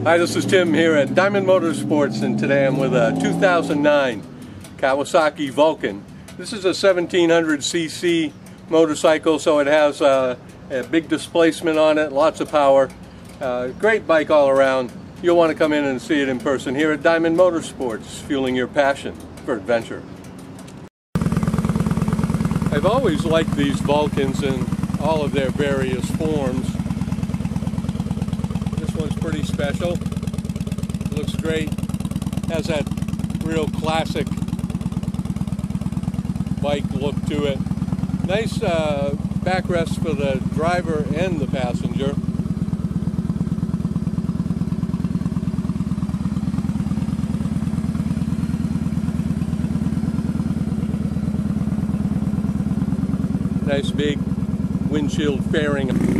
Hi, this is Tim here at Diamond Motorsports, and today I'm with a 2009 Kawasaki Vulcan. This is a 1700cc motorcycle, so it has a big displacement on it, lots of power. Great bike all around. You'll want to come in and see it in person here at Diamond Motorsports, fueling your passion for adventure. I've always liked these Vulcans in all of their various forms. This one's pretty special. Looks great. Has that real classic bike look to it. Nice backrest for the driver and the passenger. Nice big windshield fairing.